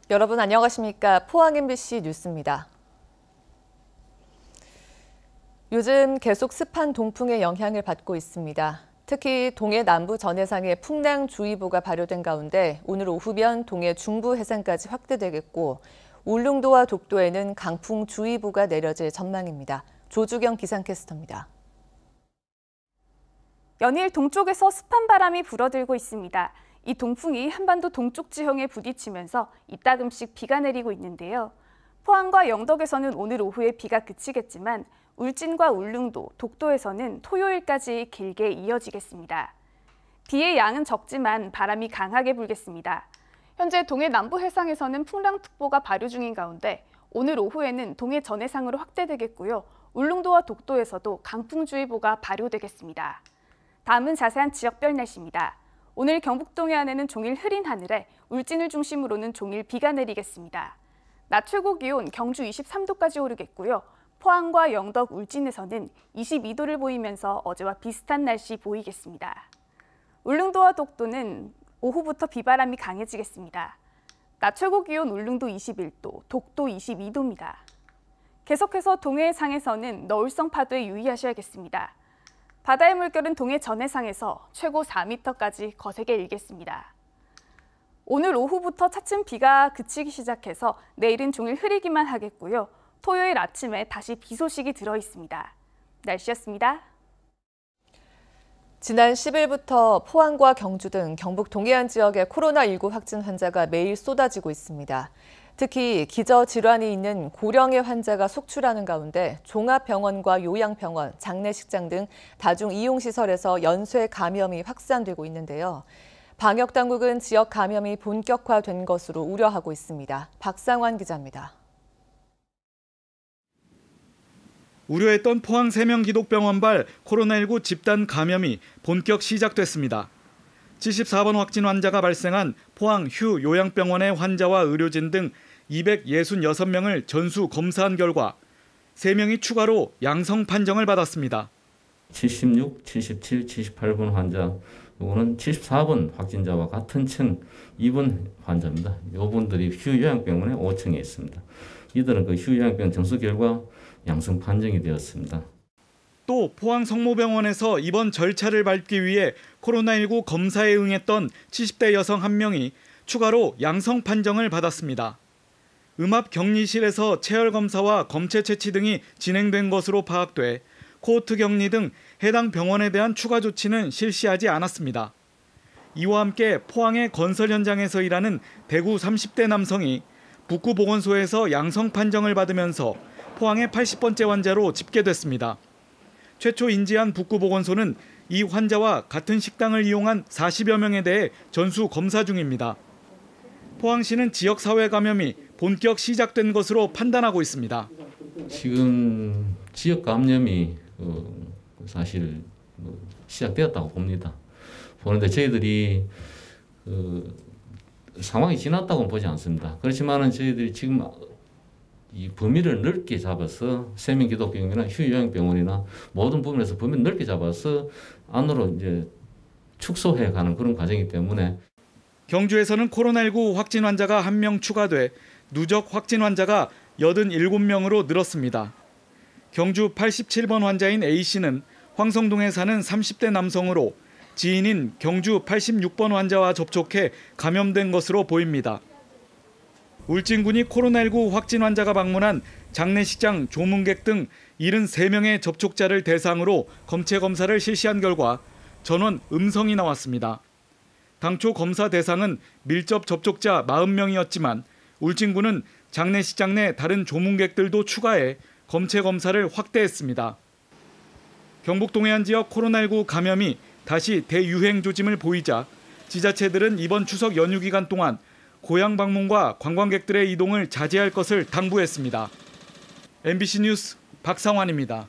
여러분 안녕하십니까? 포항 MBC 뉴스입니다. 요즘 계속 습한 동풍의 영향을 받고 있습니다. 특히 동해 남부 전해상에 풍랑주의보가 발효된 가운데 오늘 오후면 동해 중부 해상까지 확대되겠고 울릉도와 독도에는 강풍주의보가 내려질 전망입니다. 조주경 기상캐스터입니다. 연일 동쪽에서 습한 바람이 불어들고 있습니다. 이 동풍이 한반도 동쪽 지형에 부딪히면서 이따금씩 비가 내리고 있는데요. 포항과 영덕에서는 오늘 오후에 비가 그치겠지만 울진과 울릉도, 독도에서는 토요일까지 길게 이어지겠습니다. 비의 양은 적지만 바람이 강하게 불겠습니다. 현재 동해 남부 해상에서는 풍랑특보가 발효 중인 가운데 오늘 오후에는 동해 전해상으로 확대되겠고요. 울릉도와 독도에서도 강풍주의보가 발효되겠습니다. 다음은 자세한 지역별 날씨입니다. 오늘 경북 동해안에는 종일 흐린 하늘에 울진을 중심으로는 종일 비가 내리겠습니다. 낮 최고 기온 경주 23도까지 오르겠고요. 포항과 영덕, 울진에서는 22도를 보이면서 어제와 비슷한 날씨 보이겠습니다. 울릉도와 독도는 오후부터 비바람이 강해지겠습니다. 낮 최고 기온 울릉도 21도, 독도 22도입니다. 계속해서 동해상에서는 너울성 파도에 유의하셔야겠습니다. 바다의 물결은 동해 전해상에서 최고 4m까지 거세게 일겠습니다. 오늘 오후부터 차츰 비가 그치기 시작해서 내일은 종일 흐리기만 하겠고요. 토요일 아침에 다시 비 소식이 들어 있습니다. 날씨였습니다. 지난 10일부터 포항과 경주 등 경북 동해안 지역의 코로나19 확진 환자가 매일 쏟아지고 있습니다. 특히 기저질환이 있는 고령의 환자가 속출하는 가운데 종합병원과 요양병원, 장례식장 등 다중이용시설에서 연쇄 감염이 확산되고 있는데요. 방역당국은 지역 감염이 본격화된 것으로 우려하고 있습니다. 박상환 기자입니다. 우려했던 포항 세명기독병원발 코로나19 집단 감염이 본격 시작됐습니다. 74번 확진 환자가 발생한 포항 휴 요양병원의 환자와 의료진 등 266명을 전수 검사한 결과 3명이 추가로 양성 판정을 받았습니다. 76, 77, 78번 환자, 이거는 74번 확진자와 같은 층 입원 환자입니다. 이분들이 휴 요양병원에 5층에 있습니다. 이들은 그 휴 요양병원 전수 결과 양성 판정이 되었습니다. 또 포항 성모병원에서 입원 절차를 밟기 위해 코로나19 검사에 응했던 70대 여성 1명이 추가로 양성 판정을 받았습니다. 음압 격리실에서 체열 검사와 검체 채취 등이 진행된 것으로 파악돼 코호트 격리 등 해당 병원에 대한 추가 조치는 실시하지 않았습니다. 이와 함께 포항의 건설 현장에서 일하는 대구 30대 남성이 북구보건소에서 양성 판정을 받으면서 포항의 80번째 환자로 집계됐습니다. 최초 인지한 북구보건소는 이 환자와 같은 식당을 이용한 40여 명에 대해 전수 검사 중입니다. 포항시는 지역사회 감염이 본격 시작된 것으로 판단하고 있습니다. 지금 지역 감염이 사실 시작되었다고 봅니다. 보는데 저희들이 상황이 지났다고는 보지 않습니다. 그렇지만은 저희들이 지금 이 범위를 넓게 잡아서 세명기독병원이나 휴요양병원이나 모든 부분에서 범위를 넓게 잡아서 안으로 이제 축소해가는 그런 과정이기 때문에 경주에서는 코로나19 확진 환자가 1명 추가돼 누적 확진 환자가 87명으로 늘었습니다. 경주 87번 환자인 A씨는 황성동에 사는 30대 남성으로 지인인 경주 86번 환자와 접촉해 감염된 것으로 보입니다. 울진군이 코로나19 확진 환자가 방문한 장례식장 조문객 등 73명의 접촉자를 대상으로 검체 검사를 실시한 결과 전원 음성이 나왔습니다. 당초 검사 대상은 밀접 접촉자 40명이었지만 울진군은 장례식장 내 다른 조문객들도 추가해 검체 검사를 확대했습니다. 경북 동해안 지역 코로나19 감염이 다시 대유행 조짐을 보이자 지자체들은 이번 추석 연휴 기간 동안 고향 방문과 관광객들의 이동을 자제할 것을 당부했습니다. MBC 뉴스 박상환입니다.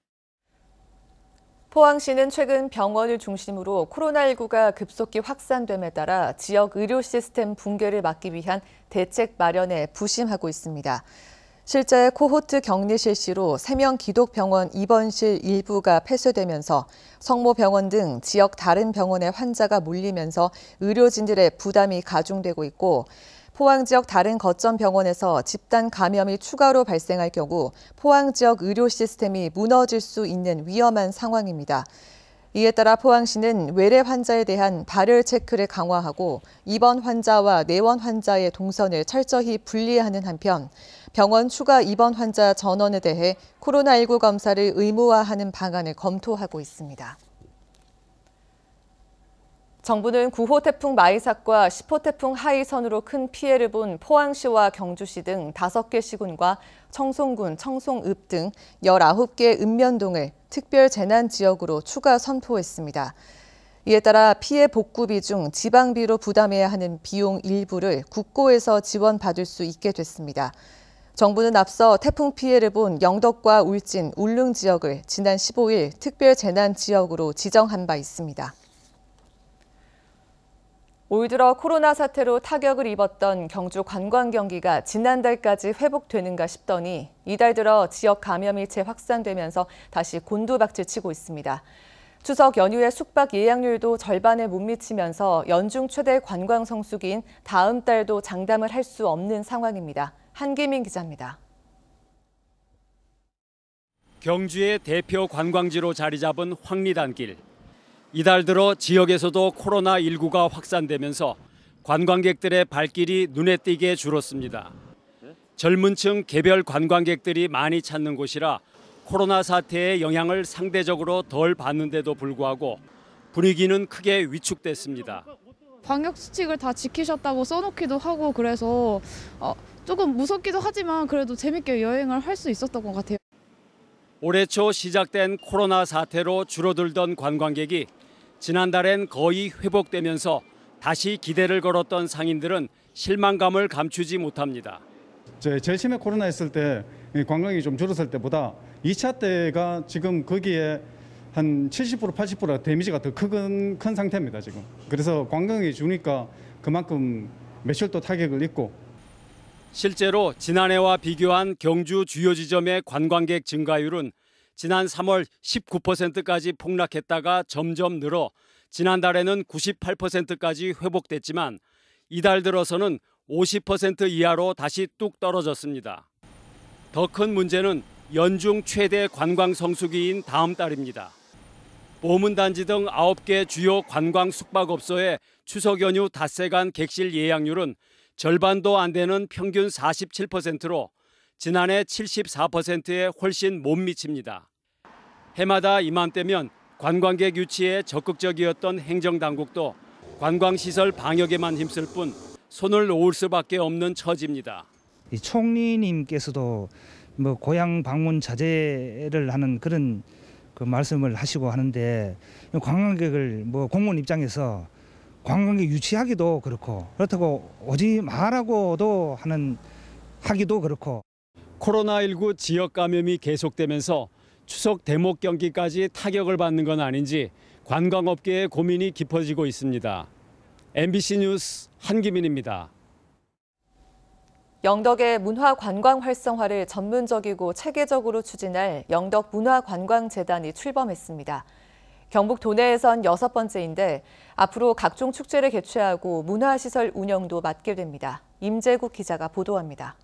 포항시는 최근 병원을 중심으로 코로나19가 급속히 확산됨에 따라 지역 의료 시스템 붕괴를 막기 위한 대책 마련에 부심하고 있습니다. 실제 코호트 격리 실시로 3명 기독병원 입원실 일부가 폐쇄되면서 성모병원 등 지역 다른 병원에 환자가 몰리면서 의료진들의 부담이 가중되고 있고 포항 지역 다른 거점 병원에서 집단 감염이 추가로 발생할 경우 포항 지역 의료 시스템이 무너질 수 있는 위험한 상황입니다. 이에 따라 포항시는 외래 환자에 대한 발열 체크를 강화하고 입원 환자와 내원 환자의 동선을 철저히 분리하는 한편 병원 추가 입원 환자 전원에 대해 코로나19 검사를 의무화하는 방안을 검토하고 있습니다. 정부는 9호 태풍 마이삭과 10호 태풍 하이선으로 큰 피해를 본 포항시와 경주시 등 5개 시군과 청송군, 청송읍 등 19개 읍면동을 특별 재난 지역으로 추가 선포했습니다. 이에 따라 피해 복구비 중 지방비로 부담해야 하는 비용 일부를 국고에서 지원받을 수 있게 됐습니다. 정부는 앞서 태풍 피해를 본 영덕과 울진, 울릉 지역을 지난 15일 특별 재난 지역으로 지정한 바 있습니다. 올 들어 코로나 사태로 타격을 입었던 경주 관광 경기가 지난달까지 회복되는가 싶더니 이달 들어 지역 감염이 재확산되면서 다시 곤두박질 치고 있습니다. 추석 연휴에 숙박 예약률도 절반에 못 미치면서 연중 최대 관광 성수기인 다음 달도 장담을 할 수 없는 상황입니다. 한기민 기자입니다. 경주의 대표 관광지로 자리 잡은 황리단길. 이달 들어 지역에서도 코로나19가 확산되면서 관광객들의 발길이 눈에 띄게 줄었습니다. 젊은 층 개별 관광객들이 많이 찾는 곳이라 코로나 사태의 영향을 상대적으로 덜 받는데도 불구하고 분위기는 크게 위축됐습니다. 방역 수칙을 다 지키셨다고 써놓기도 하고 그래서 조금 무섭기도 하지만 그래도 재밌게 여행을 할 수 있었던 것 같아요. 올해 초 시작된 코로나 사태로 줄어들던 관광객이 지난달엔 거의 회복되면서 다시 기대를 걸었던 상인들은 실망감을 감추지 못합니다. 제일 심해 코로나 했을 때 관광이 좀 줄었을 때보다 2차 때가 지금 거기에 한 70% 80% 데미지가 더 큰 상태입니다 지금. 그래서 관광이 주니까 그만큼 매출도 타격을 입고. 실제로 지난해와 비교한 경주 주요 지점의 관광객 증가율은 지난 3월 19%까지 폭락했다가 점점 늘어 지난달에는 98%까지 회복됐지만 이달 들어서는 50% 이하로 다시 뚝 떨어졌습니다. 더 큰 문제는 연중 최대 관광 성수기인 다음 달입니다. 보문단지 등 9개 주요 관광 숙박업소의 추석 연휴 닷새간 객실 예약률은 절반도 안 되는 평균 47%로 지난해 74%에 훨씬 못 미칩니다. 해마다 이맘때면 관광객 유치에 적극적이었던 행정당국도 관광시설 방역에만 힘쓸 뿐 손을 놓을 수밖에 없는 처지입니다. 이 총리님께서도 고향 방문 자제를 하는 그런 말씀을 하시고 하는데 관광객을 공무원 입장에서 관광객 유치하기도 그렇다고 오지 말라고도 하기도 그렇고. 코로나19 지역 감염이 계속되면서 추석 대목 경기까지 타격을 받는 건 아닌지 관광업계의 고민이 깊어지고 있습니다. MBC 뉴스 한기민입니다. 영덕의 문화관광 활성화를 전문적이고 체계적으로 추진할 영덕문화관광재단이 출범했습니다. 경북 도내에선 6번째인데 앞으로 각종 축제를 개최하고 문화시설 운영도 맡게 됩니다. 임재국 기자가 보도합니다.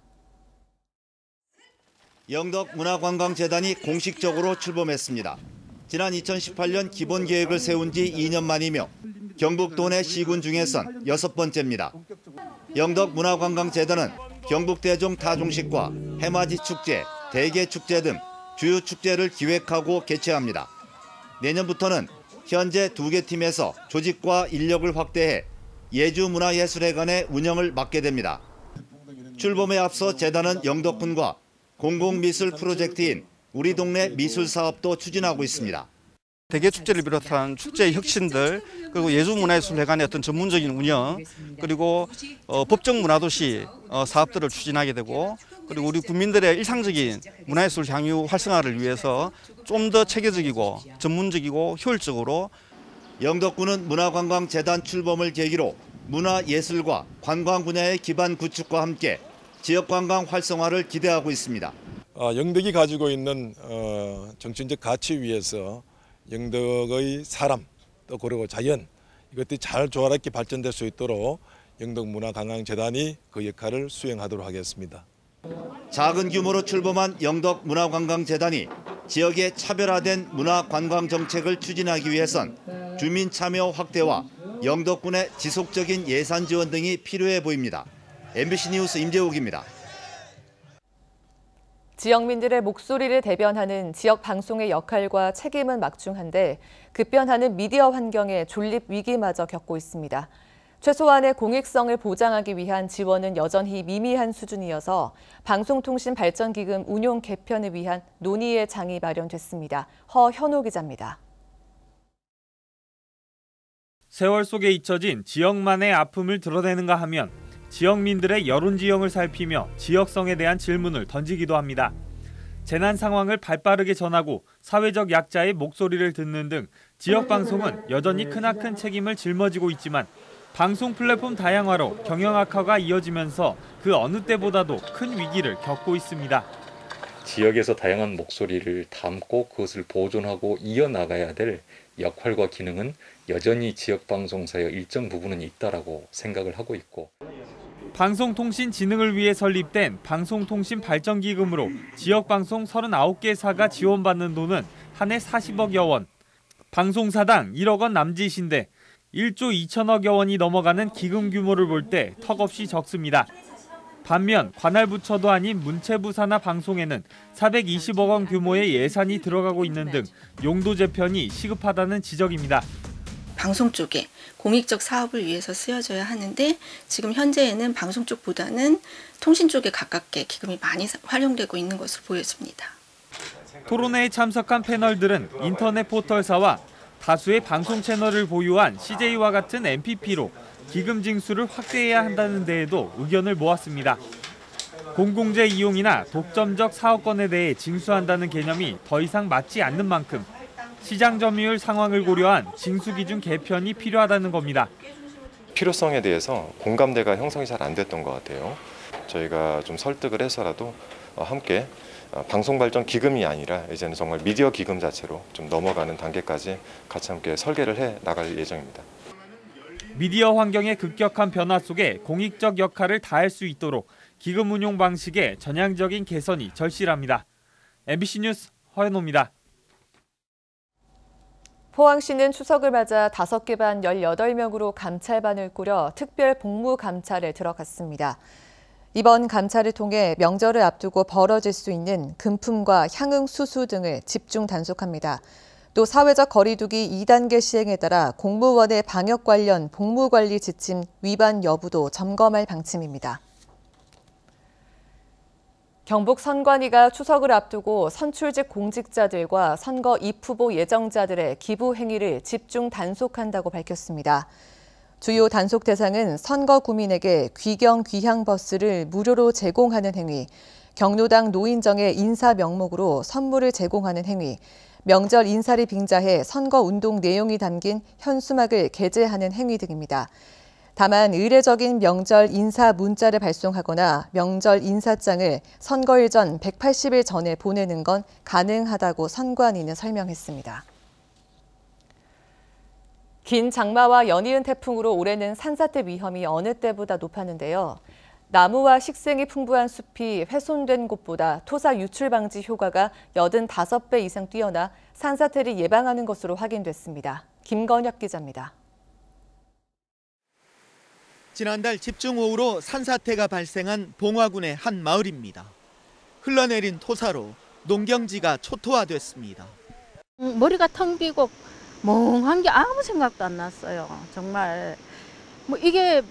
영덕문화관광재단이 공식적으로 출범했습니다. 지난 2018년 기본 계획을 세운 지 2년 만이며 경북 도내 시군 중에선 6번째입니다. 영덕문화관광재단은 경북 대종 타종식과 해맞이 축제, 대게축제 등 주요 축제를 기획하고 개최합니다. 내년부터는 현재 2개 팀에서 조직과 인력을 확대해 예주문화예술회관의 운영을 맡게 됩니다. 출범에 앞서 재단은 영덕군과 공공미술 프로젝트인 우리 동네 미술 사업도 추진하고 있습니다. 대게축제를 비롯한 축제의 혁신들, 그리고 예술문화예술회관의 어떤 전문적인 운영, 그리고 법정문화도시 사업들을 추진하게 되고, 그리고 우리 국민들의 일상적인 문화예술 향유 활성화를 위해서 좀 더 체계적이고 전문적이고 효율적으로. 영덕군은 문화관광재단 출범을 계기로 문화예술과 관광 분야의 기반 구축과 함께 지역관광 활성화를 기대하고 있습니다. 영덕이 가지고 있는 정신적 가치 위에서 영덕의 사람, 또 그리고 자연, 이것들이 잘 조화롭게 발전될 수 있도록 영덕문화관광재단이 그 역할을 수행하도록 하겠습니다. 작은 규모로 출범한 영덕문화관광재단이 지역의 차별화된 문화관광 정책을 추진하기 위해선 주민 참여 확대와 영덕군의 지속적인 예산 지원 등이 필요해 보입니다. MBC 뉴스 임재욱입니다. 지역민들의 목소리를 대변하는 지역 방송의 역할과 책임은 막중한데 급변하는 미디어 환경에 존립 위기마저 겪고 있습니다. 최소한의 공익성을 보장하기 위한 지원은 여전히 미미한 수준이어서 방송통신발전기금 운용 개편을 위한 논의의 장이 마련됐습니다. 허현호 기자입니다. 세월 속에 잊혀진 지역만의 아픔을 드러내는가 하면 지역민들의 여론지형을 살피며 지역성에 대한 질문을 던지기도 합니다. 재난 상황을 발빠르게 전하고 사회적 약자의 목소리를 듣는 등 지역방송은 여전히 크나큰 책임을 짊어지고 있지만 방송 플랫폼 다양화로 경영 악화가 이어지면서 그 어느 때보다도 큰 위기를 겪고 있습니다. 지역에서 다양한 목소리를 담고 그것을 보존하고 이어나가야 될 역할과 기능은 여전히 지역방송사의 일정 부분은 있다라고 생각을 하고 있고 방송통신진흥을 위해 설립된 방송통신발전기금으로 지역방송 39개사가 지원받는 돈은 한 해 40억여 원. 방송사당 1억 원 남짓인데 1조 2천억여 원이 넘어가는 기금 규모를 볼 때 턱없이 적습니다. 반면 관할 부처도 아닌 문체부 산하 방송에는 420억 원 규모의 예산이 들어가고 있는 등 용도 재편이 시급하다는 지적입니다. 방송 쪽에 공익적 사업을 위해서 쓰여져야 하는데 지금 현재에는 방송 쪽보다는 통신 쪽에 가깝게 기금이 많이 활용되고 있는 것으로 보여집니다. 토론회에 참석한 패널들은 인터넷 포털사와 다수의 방송 채널을 보유한 CJ와 같은 MPP로 기금 징수를 확대해야 한다는 데에도 의견을 모았습니다. 공공재 이용이나 독점적 사업권에 대해 징수한다는 개념이 더 이상 맞지 않는 만큼 시장 점유율 상황을 고려한 징수 기준 개편이 필요하다는 겁니다. 필요성에 대해서 공감대가 형성이 잘 안 됐던 것 같아요. 저희가 좀 설득을 해서라도 함께 방송발전 기금이 아니라 이제는 정말 미디어 기금 자체로 좀 넘어가는 단계까지 같이 함께 설계를 해 나갈 예정입니다. 미디어 환경의 급격한 변화 속에 공익적 역할을 다할 수 있도록 기금 운용 방식의 전향적인 개선이 절실합니다. MBC 뉴스 허현호입니다. 포항시는 추석을 맞아 5개 반 18명으로 감찰반을 꾸려 특별 복무 감찰에 들어갔습니다. 이번 감찰을 통해 명절을 앞두고 벌어질 수 있는 금품과 향응 수수 등을 집중 단속합니다. 또 사회적 거리두기 2단계 시행에 따라 공무원의 방역 관련 복무관리 지침 위반 여부도 점검할 방침입니다. 경북 선관위가 추석을 앞두고 선출직 공직자들과 선거 입후보 예정자들의 기부 행위를 집중 단속한다고 밝혔습니다. 주요 단속 대상은 선거 구민에게 귀경 귀향 버스를 무료로 제공하는 행위, 경로당 노인정의 인사 명목으로 선물을 제공하는 행위, 명절 인사를 빙자해 선거 운동 내용이 담긴 현수막을 게재하는 행위 등입니다. 다만 의례적인 명절 인사 문자를 발송하거나 명절 인사장을 선거일 전 180일 전에 보내는 건 가능하다고 선관위는 설명했습니다. 긴 장마와 연이은 태풍으로 올해는 산사태 위험이 어느 때보다 높았는데요. 나무와 식생이 풍부한 숲이 훼손된 곳보다 토사 유출 방지 효과가 85배 이상 뛰어나 산사태를 예방하는 것으로 확인됐습니다. 김건혁 기자입니다. 지난달 집중호우로 산사태가 발생한 봉화군의 한 마을입니다. 흘러내린 토사로 농경지가 초토화됐습니다. 머리가 텅 비고 멍한 게 아무 생각도 안 났어요. 정말 이게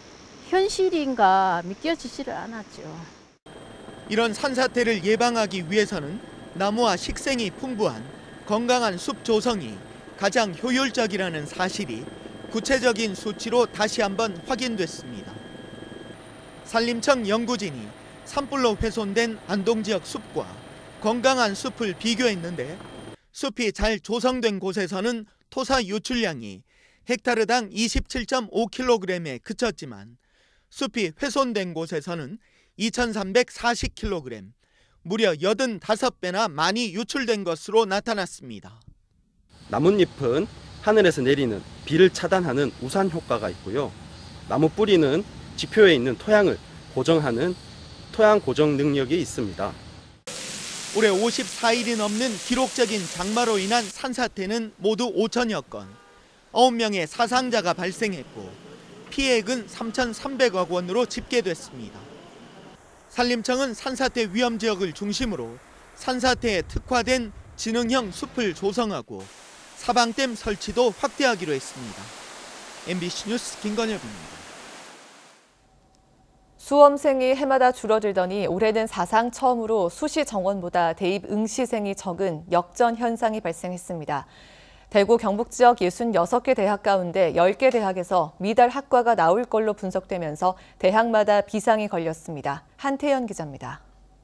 현실인가 믿겨지지를 않았죠. 이런 산사태를 예방하기 위해서는 나무와 식생이 풍부한 건강한 숲 조성이 가장 효율적이라는 사실이 구체적인 수치로 다시 한번 확인됐습니다. 산림청 연구진이 산불로 훼손된 안동 지역 숲과 건강한 숲을 비교했는데 숲이 잘 조성된 곳에서는 토사 유출량이 헥타르당 27.5kg에 그쳤지만 숲이 훼손된 곳에서는 2,340kg, 무려 85배나 많이 유출된 것으로 나타났습니다. 나뭇잎은 하늘에서 내리는 비를 차단하는 우산 효과가 있고요. 나무 뿌리는 지표에 있는 토양을 고정하는 토양 고정 능력이 있습니다. 올해 54일이 넘는 기록적인 장마로 인한 산사태는 모두 5천여 건, 9명의 사상자가 발생했고 피해액은 3,300억 원으로 집계됐습니다. 산림청은 산사태 위험 지역을 중심으로 산사태에 특화된 지능형 숲을 조성하고 사방댐 설치도 확대하기로 했습니다. MBC 뉴스 김건엽입니다. 수험생이 해마다 줄어들더니 올해는 사상 처음으로 수시 정원보다 대입 응시생이 적은 역전 현상이 발생했습니다. 대구 경북 지역 66개 대학 가운데 10개 대학에서 미달 학과가 나올 걸로 분석되면서 대학마다 비상이 걸렸습니다. 한태연 기자입니다.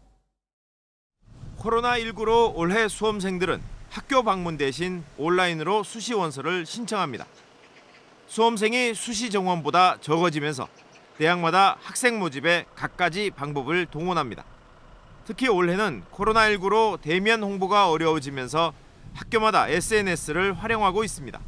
코로나19로 올해 수험생들은 학교 방문 대신 온라인으로 수시 원서를 신청합니다. 수험생이 수시 정원보다 적어지면서 대학마다 학생 모집에 갖가지 방법을 동원합니다. 특히 올해는 코로나19로 대면 홍보가 어려워지면서 학교마다 SNS를 활용하고 있습니다.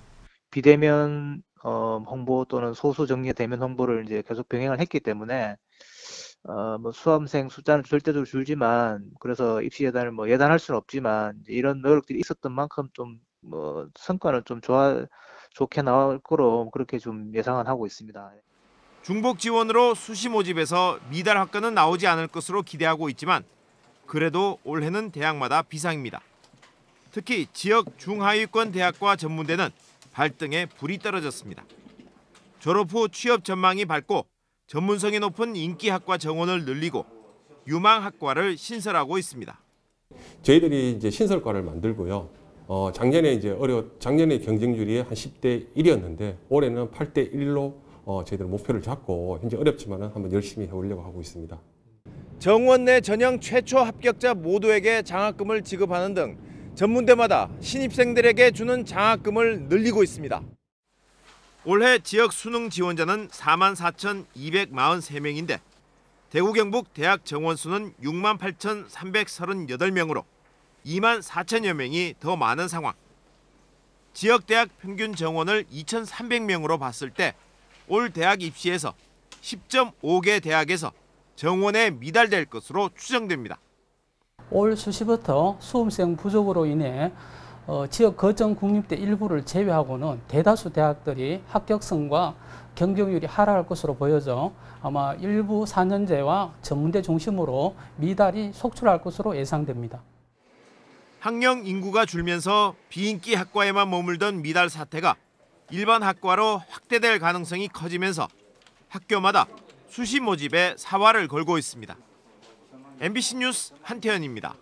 비대면 홍보 또는 소수 정예 대면 홍보를 이제 계속 병행을 했기 때문에 뭐 수험생 숫자는 절대적으로 줄지만 그래서 입시 예단을 뭐 예단할 수는 없지만 이런 노력들이 있었던 만큼 좀 뭐 성과는 좀 좋게 나올 거로 그렇게 좀 예상은 하고 있습니다. 중복 지원으로 수시 모집에서 미달 학과는 나오지 않을 것으로 기대하고 있지만 그래도 올해는 대학마다 비상입니다. 특히 지역 중하위권 대학과 전문대는 발등에 불이 떨어졌습니다. 졸업 후 취업 전망이 밝고 전문성이 높은 인기 학과 정원을 늘리고 유망 학과를 신설하고 있습니다. 저희들이 이제 신설과를 만들고요. 작년에 경쟁률이 한 10대 1이었는데 올해는 8대 1로 저희들 목표를 잡고 현재 어렵지만은 한번 열심히 해보려고 하고 있습니다. 정원 내 전형 최초 합격자 모두에게 장학금을 지급하는 등 전문대마다 신입생들에게 주는 장학금을 늘리고 있습니다. 올해 지역 수능 지원자는 44,243명인데 대구 경북 대학 정원 수는 68,338명으로 24,000여 명이 더 많은 상황. 지역 대학 평균 정원을 2,300명으로 봤을 때 올 대학 입시에서 10.5개 대학에서 정원에 미달될 것으로 추정됩니다. 올 수시부터 수험생 부족으로 인해 지역 거점 국립대 일부를 제외하고는 대다수 대학들이 합격성과 경쟁률이 하락할 것으로 보여져 아마 일부 4년제와 전문대 중심으로 미달이 속출할 것으로 예상됩니다. 학령 인구가 줄면서 비인기 학과에만 머물던 미달 사태가 일반 학과로 확대될 가능성이 커지면서 학교마다 수시 모집에 사활을 걸고 있습니다. MBC 뉴스 한태연입니다.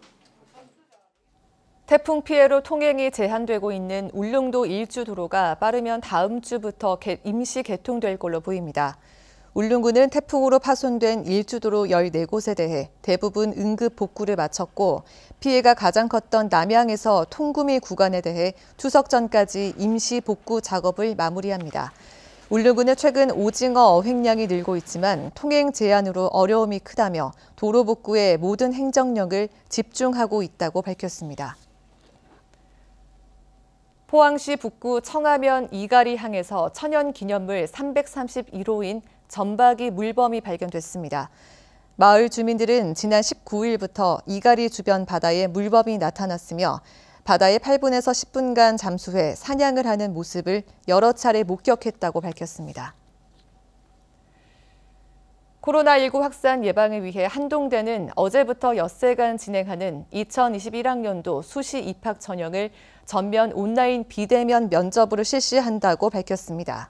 태풍 피해로 통행이 제한되고 있는 울릉도 일주도로가 빠르면 다음 주부터 임시 개통될 걸로 보입니다. 울릉군은 태풍으로 파손된 일주도로 14곳에 대해 대부분 응급 복구를 마쳤고 피해가 가장 컸던 남양에서 통구미 구간에 대해 추석 전까지 임시 복구 작업을 마무리합니다. 울릉군은 최근 오징어 어획량이 늘고 있지만 통행 제한으로 어려움이 크다며 도로 복구에 모든 행정력을 집중하고 있다고 밝혔습니다. 포항시 북구 청하면 이가리 항에서 천연기념물 331호인 점박이 물범이 발견됐습니다. 마을 주민들은 지난 19일부터 이가리 주변 바다에 물범이 나타났으며 바다에 8분에서 10분간 잠수해 사냥을 하는 모습을 여러 차례 목격했다고 밝혔습니다. 코로나19 확산 예방을 위해 한동대는 어제부터 엿새간 진행하는 2021학년도 수시 입학 전형을 전면 온라인 비대면 면접으로 실시한다고 밝혔습니다.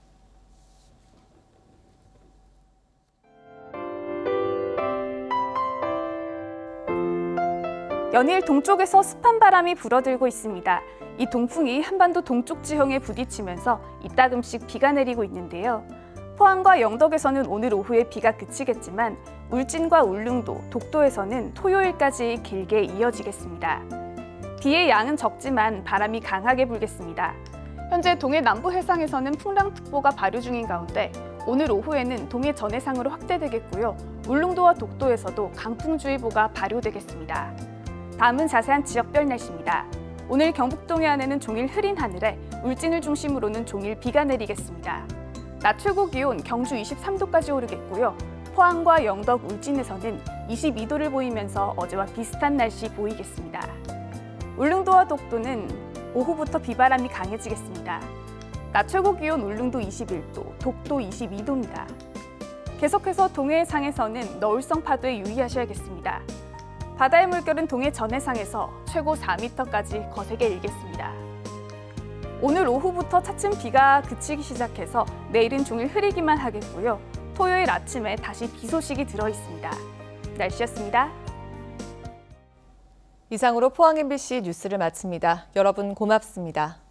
연일 동쪽에서 습한 바람이 불어들고 있습니다. 이 동풍이 한반도 동쪽 지형에 부딪히면서 이따금씩 비가 내리고 있는데요. 포항과 영덕에서는 오늘 오후에 비가 그치겠지만 울진과 울릉도, 독도에서는 토요일까지 길게 이어지겠습니다. 비의 양은 적지만 바람이 강하게 불겠습니다. 현재 동해 남부 해상에서는 풍랑특보가 발효 중인 가운데 오늘 오후에는 동해 전해상으로 확대되겠고요. 울릉도와 독도에서도 강풍주의보가 발효되겠습니다. 다음은 자세한 지역별 날씨입니다. 오늘 경북 동해안에는 종일 흐린 하늘에 울진을 중심으로는 종일 비가 내리겠습니다. 낮 최고 기온 경주 23도까지 오르겠고요. 포항과 영덕, 울진에서는 22도를 보이면서 어제와 비슷한 날씨 보이겠습니다. 울릉도와 독도는 오후부터 비바람이 강해지겠습니다. 낮 최고 기온 울릉도 21도, 독도 22도입니다. 계속해서 동해상에서는 너울성 파도에 유의하셔야겠습니다. 바다의 물결은 동해 전해상에서 최고 4m까지 거세게 일겠습니다. 오늘 오후부터 차츰 비가 그치기 시작해서 내일은 종일 흐리기만 하겠고요. 토요일 아침에 다시 비 소식이 들어 있습니다. 날씨였습니다. 이상으로 포항 MBC 뉴스를 마칩니다. 여러분 고맙습니다.